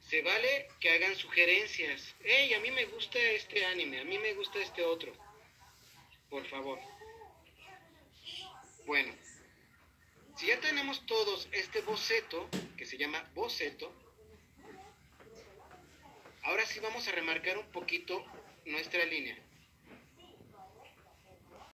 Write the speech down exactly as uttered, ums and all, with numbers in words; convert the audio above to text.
Se vale que hagan sugerencias. Hey, a mí me gusta este anime, a mí me gusta este otro. Por favor. Bueno, si ya tenemos todos este boceto, que se llama boceto, ahora sí vamos a remarcar un poquito nuestra línea.